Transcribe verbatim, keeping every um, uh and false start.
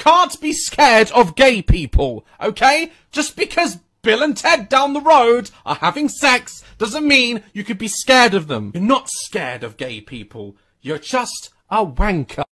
can't be scared of gay people, okay? Just because Bill and Ted down the road are having sex doesn't mean you could be scared of them. You're not scared of gay people. You're just a wanker.